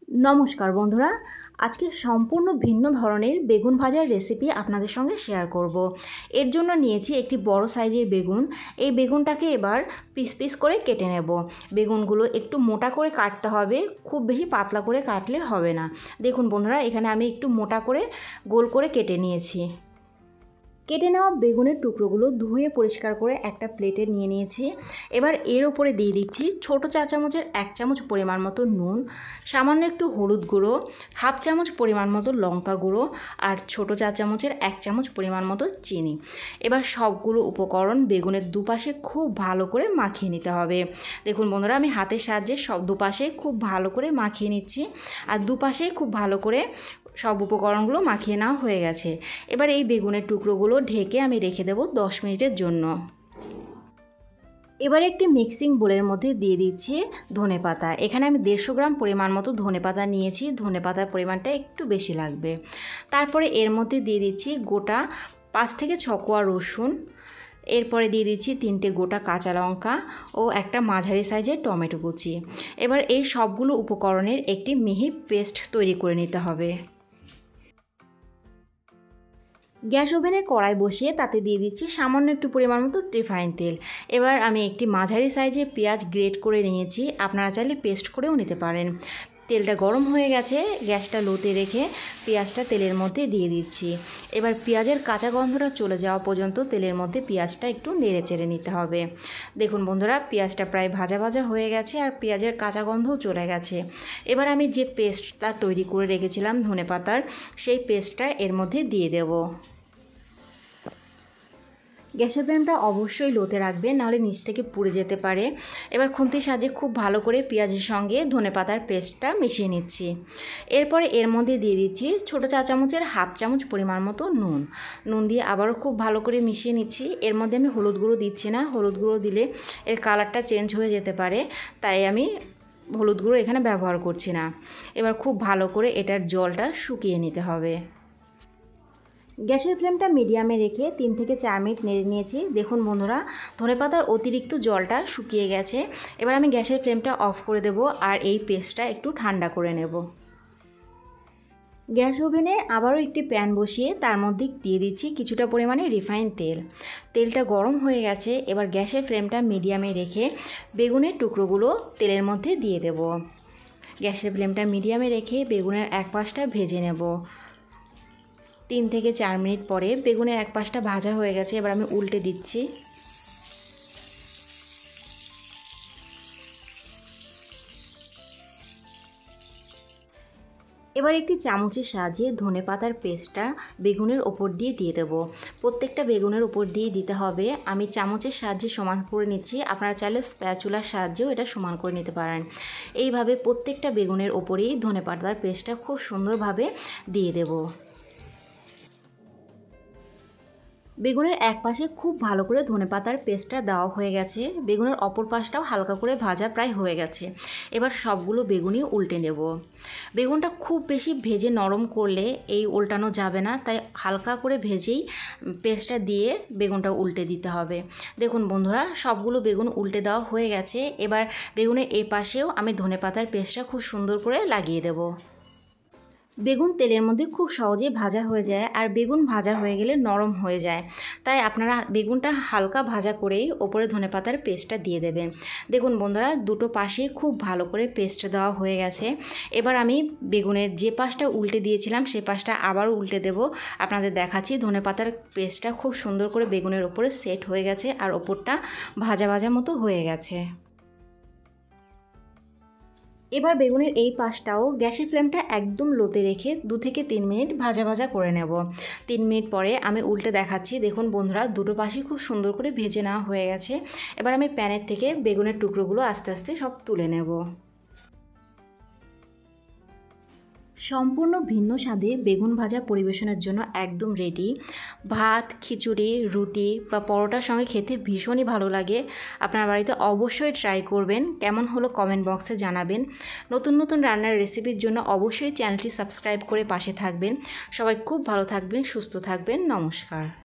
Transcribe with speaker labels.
Speaker 1: নমস্কার বন্ধুরা, আজকে সম্পূর্ণ ভিন্ন ধরনের বেগুন ভাজার রেসিপি আপনাদের সঙ্গে শেয়ার করব। এর জন্য নিয়েছি একটি বড় সাইজের বেগুন। এই বেগুনটাকে এবার পিস পিস করে কেটে নেব। বেগুনগুলো একটু মোটা করে কাটতে হবে, খুব বেশি পাতলা করে কাটলে হবে না। দেখুন বন্ধুরা, এখানে আমি একটু মোটা করে গোল করে কেটে নিয়েছি। কেটে নেওয়া বেগুনের টুকরোগুলো ধুয়ে পরিষ্কার করে একটা প্লেটে নিয়ে নিয়েছি। এবার এর ওপরে দিয়ে দিচ্ছি ছোটো চা চামচের 1 চামচ পরিমাণ মতো নুন, সামান্য একটু হলুদ গুঁড়ো, হাফ চামচ পরিমাণ মতো লঙ্কা গুঁড়ো আর ছোটো চা চামচের 1 চামচ পরিমাণ মতো চিনি। এবার সবগুলো উপকরণ বেগুনের দুপাশে খুব ভালো করে মাখিয়ে নিতে হবে। দেখুন বন্ধুরা, আমি হাতের সাহায্যে সব দুপাশে খুব ভালো করে মাখিয়ে নিচ্ছি। আর দুপাশে খুব ভালো করে সব উপকরণগুলো মাখিয়ে নেওয়া হয়ে গেছে। এবার এই বেগুনের টুকরোগুলো ঢেকে আমি রেখে দেব 10 মিনিটের জন্য। এবার একটি মিক্সিং বোলের মধ্যে দিয়ে দিচ্ছি ধনেপাতা। এখানে আমি 150 গ্রাম পরিমাণ মতো ধনেপাতা নিয়েছি। ধনেপাতার পরিমাণটা একটু বেশি লাগবে। তারপরে এর মধ্যে দিয়ে দিচ্ছি গোটা 5 থেকে 6 কোয়া রসুন। এরপরে দিয়ে দিচ্ছি 3টে গোটা কাঁচা লঙ্কা ও একটা মাঝারি সাইজের টমেটো কুচি। এবার এই সবগুলো উপকরণের একটি মিহি পেস্ট তৈরি করে নিতে হবে। গ্যাস ওভেনে কড়াই বসিয়ে তাতে দিয়ে দিচ্ছি সামান্য একটু পরিমাণ মতো রিফাইন তেল। এবার আমি একটি মাঝারি সাইজে পেঁয়াজ গ্রেট করে নিয়েছি, আপনারা চাইলে পেস্ট করেও নিতে পারেন। তেলটা গরম হয়ে গেছে, গ্যাসটা লোতে রেখে পেঁয়াজটা তেলের মধ্যে দিয়ে দিচ্ছি। এবার পেঁয়াজের কাঁচা গন্ধটা চলে যাওয়া পর্যন্ত তেলের মধ্যে পেঁয়াজটা একটু নেড়ে চেড়ে নিতে হবে। দেখুন বন্ধুরা, পেঁয়াজটা প্রায় ভাজা ভাজা হয়ে গেছে আর পেঁয়াজের কাঁচা গন্ধও চলে গেছে। এবার আমি যে পেস্টটা তৈরি করে রেখেছিলাম ধনেপাতার, সেই পেস্টটা এর মধ্যে দিয়ে দেব। গ্যাসের ফ্লেমটা অবশ্যই লোতে রাখবেন, নাহলে নিচ থেকে পুড়ে যেতে পারে। এবার খুন্তির সাহায্যে খুব ভালো করে পেঁয়াজের সঙ্গে ধনেপাতার পেস্টটা মিশিয়ে নিচ্ছি। এরপরে এর মধ্যে দিয়ে দিচ্ছি ছোটো চা চামচের হাফ চামচ পরিমাণ মতো নুন দিয়ে আবারও খুব ভালো করে মিশিয়ে নিচ্ছি। এর মধ্যে আমি হলুদ গুঁড়ো দিচ্ছি না, হলুদ গুঁড়ো দিলে এর কালারটা চেঞ্জ হয়ে যেতে পারে, তাই আমি হলুদ গুঁড়ো এখানে ব্যবহার করছি না। এবার খুব ভালো করে এটার জলটা শুকিয়ে নিতে হবে। গ্যাসের ফ্লেমটা মিডিয়ামে রেখে 3 থেকে 4 মিনিট নেড়ে নিয়েছি। দেখুন বন্ধুরা, ধনেপাতার অতিরিক্ত জলটা শুকিয়ে গেছে। এবার আমি গ্যাসের ফ্লেমটা অফ করে দেব আর এই পেস্টটা একটু ঠান্ডা করে নেব। গ্যাস ওভেনে আবারও একটি প্যান বসিয়ে তার মধ্যে দিয়ে দিচ্ছি কিছুটা পরিমাণে রিফাইন তেল। তেলটা গরম হয়ে গেছে। এবার গ্যাসের ফ্লেমটা মিডিয়ামে রেখে বেগুনের টুকরোগুলো তেলের মধ্যে দিয়ে দেব। গ্যাসের ফ্লেমটা মিডিয়ামে রেখে বেগুনের এক পাশটা ভেজে নেব। 3 থেকে 4 মিনিট পরে বেগুনের এক পাশটা ভাজা হয়ে গেছে। এবার আমি উল্টে দিচ্ছি। এবার একটি চামচের সাহায্যে ধনেপাতার পেস্টটা বেগুনের ওপর দিয়ে দেব। প্রত্যেকটা বেগুনের ওপর দিয়ে দিতে হবে। আমি চামচের সাহায্যে সমান করে নিচ্ছি, আপনারা চাইলে স্প্যাচুলার সাহায্যেও এটা সমান করে নিতে পারেন। এইভাবে প্রত্যেকটা বেগুনের ওপরেই ধনেপাতার পেস্টটা খুব সুন্দরভাবে দিয়ে দেব। বেগুনের এক পাশে খুব ভালো করে ধনেপাতার পেস্টটা দেওয়া হয়ে গেছে। বেগুনের অপর পাশটাও হালকা করে ভাজা প্রায় হয়ে গেছে। এবার সবগুলো বেগুনই উল্টে নেব। বেগুনটা খুব বেশি ভেজে নরম করলে এই উল্টানো যাবে না, তাই হালকা করে ভেজেই পেস্টটা দিয়ে বেগুনটা উল্টে দিতে হবে। দেখুন বন্ধুরা, সবগুলো বেগুন উল্টে দেওয়া হয়ে গেছে। এবার বেগুনের এই পাশেও আমি ধনেপাতার পেস্টটা খুব সুন্দর করে লাগিয়ে দেব। বেগুন তেলের মধ্যে খুব সহজেই ভাজা হয়ে যায়, আর বেগুন ভাজা হয়ে গেলে নরম হয়ে যায়, তাই আপনারা বেগুনটা হালকা ভাজা করেই ওপরে ধনেপাতার পেস্টটা দিয়ে দেবেন। দেখুন বন্ধুরা, দুটো পাশেই খুব ভালো করে পেস্ট দেওয়া হয়ে গেছে। এবার আমি বেগুনের যে পাশটা উল্টে দিয়েছিলাম সে পাশটা আবারও উল্টে দেব। আপনাদের দেখাচ্ছি, ধনেপাতার পেস্টটা খুব সুন্দর করে বেগুনের ওপরে সেট হয়ে গেছে আর ওপরটা ভাজা ভাজা মতো হয়ে গেছে। এবার বেগুনের এই পাশটাও গ্যাসের ফ্লেমটা একদম লোতে রেখে 2 থেকে 3 মিনিট ভাজা ভাজা করে নেব। 3 মিনিট পরে আমি উল্টে দেখাচ্ছি। দেখুন বন্ধুরা, দুটো পাশই খুব সুন্দর করে ভেজে নেওয়া হয়ে গেছে। এবার আমি প্যানের থেকে বেগুনের টুকরোগুলো আস্তে আস্তে সব তুলে নেব। সম্পূর্ণ ভিন্ন স্বাদে বেগুন ভাজা পরিবেশনের জন্য একদম রেডি। ভাত, খিচুড়ি, রুটি বা পরোটার সঙ্গে খেতে ভীষণই ভালো লাগে। আপনার বাড়িতে অবশ্যই ট্রাই করবেন। কেমন হলো কমেন্ট বক্সে জানাবেন। নতুন নতুন রান্নার রেসিপির জন্য অবশ্যই চ্যানেলটি সাবস্ক্রাইব করে পাশে থাকবেন। সবাই খুব ভালো থাকবেন, সুস্থ থাকবেন। নমস্কার।